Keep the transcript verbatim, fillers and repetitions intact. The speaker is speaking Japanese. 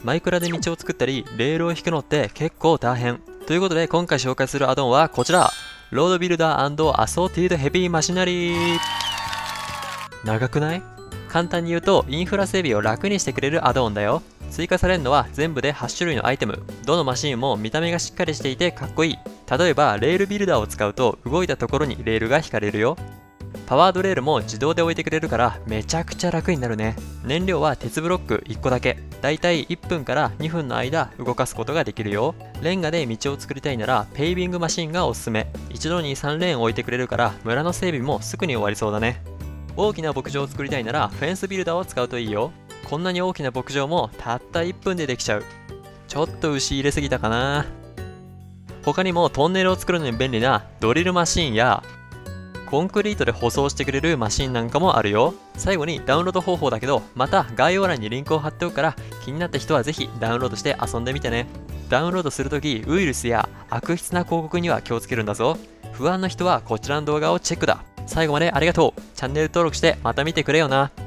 マイクラで道を作ったりレールを引くのって結構大変。ということで今回紹介するアドオンはこちら、ロードビルダー&アソーティードヘビーマシナリー。長くない？簡単に言うとインフラ整備を楽にしてくれるアドオンだよ。追加されるのは全部ではち種類のアイテム。どのマシンも見た目がしっかりしていてかっこいい。例えばレールビルダーを使うと動いたところにレールが引かれるよ。パワードレールも自動で置いてくれるからめちゃくちゃ楽になるね。燃料は鉄ブロックいっこだけ。だいたいいっぷんからにふんの間動かすことができるよ。レンガで道を作りたいならペイビングマシンがおすすめ。一度にさんレーン置いてくれるから村の整備もすぐに終わりそうだね。大きな牧場を作りたいならフェンスビルダーを使うといいよ。こんなに大きな牧場もたったいっぷんでできちゃう。ちょっと牛入れすぎたかな。他にもトンネルを作るのに便利なドリルマシンやコンクリートで舗装してくれるマシンなんかもあるよ。最後にダウンロード方法だけど、また概要欄にリンクを貼っておくから気になった人はぜひダウンロードして遊んでみてね。ダウンロードするときウイルスや悪質な広告には気をつけるんだぞ。不安な人はこちらの動画をチェックだ。最後までありがとう。チャンネル登録してまた見てくれよな。